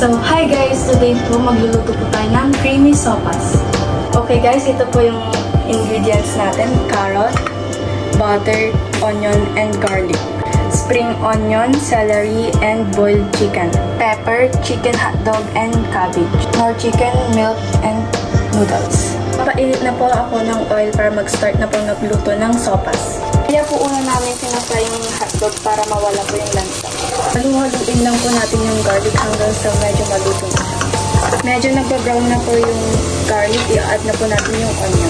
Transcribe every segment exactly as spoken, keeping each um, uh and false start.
So, hi guys! Today po magluluto po tayo ng creamy sopas. Okay guys, ito po yung ingredients natin. Carrot, butter, onion, and garlic. Spring onion, celery, and boiled chicken. Pepper, chicken hotdog, and cabbage. More chicken, milk, and noodles. Papainit na po ako ng oil para mag-start na po nagluto ng sopas. Kaya po una namin pinapay yung hotdog para mawala po yung lansa. Haluhaluin lang po natin yung garlic hanggang sa medyo maluto na. Medyo nagpa-brown na po yung garlic, i-add na po natin yung onion.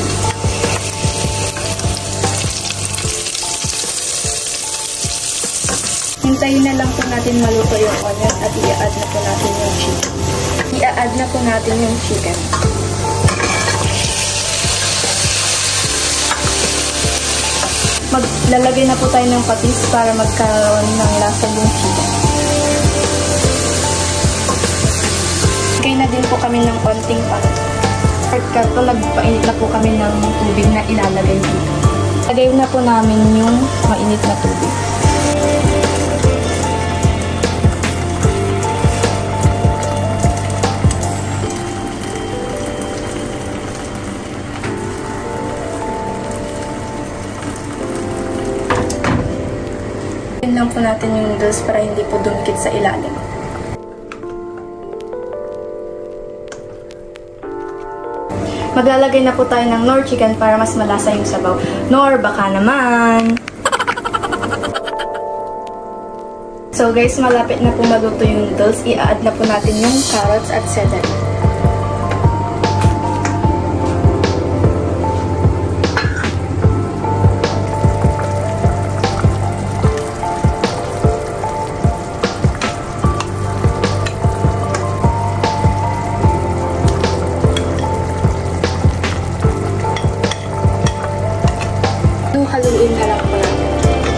Hintayin na lang po natin maluto yung onion at i-add na po natin yung chicken. I-add na po natin yung chicken. Maglalagay na po tayo ng patis para magkaroon ng lasa yung chicken. Lagay na din po kami ng konting patis. Pagkat po nagpainit na po kami ng tubig na ilalagay dito. Lagay na po namin yung mainit na tubig. Lang po natin yung noodles para hindi po dumikit sa ilalim. Maglalagay na po tayo ng Knorr chicken para mas malasa yung sabaw. Knorr, baka naman! So guys, malapit na po maluto yung noodles. I-add na po natin yung carrots at celery. Haluin na lang po natin.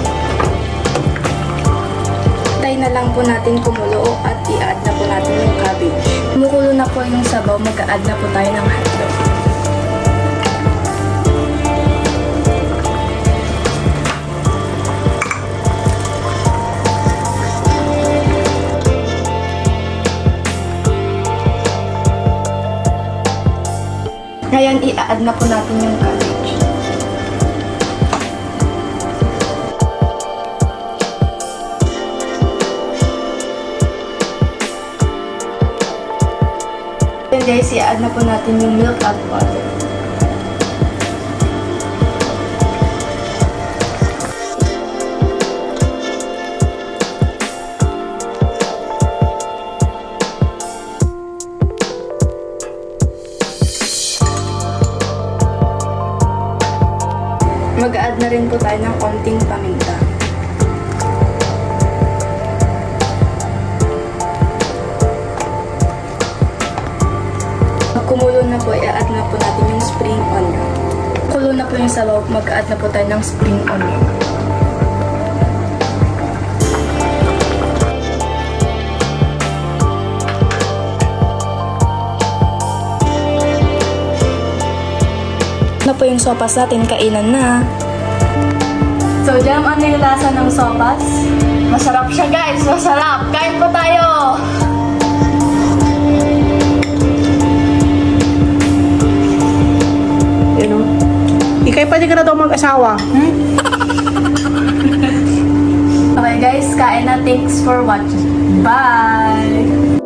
Tayo na lang po natin kumulo at i-add na po natin yung cabbage. Kumukulo na po yung sabaw, mag-add na po tayo ng hotdog. Ngayon, i-add na po natin yung cabbage. Then guys, i-add na po natin yung milk at butter. Mag-add na rin po tayo ng konting paminta. Kumulo na po, i-add na po natin yung spring onion. Kulo na po yung sabaw, mag-add na po tayo ng spring onion. Na po yung sopas natin, kainan na. So, jam, ano yung lasa ng sopas? Masarap siya guys, masarap! Kain po tayo! Ikay pwede ka na daw mag-asawa. Hmm? Okay guys, kain na. Thanks for watching. Bye!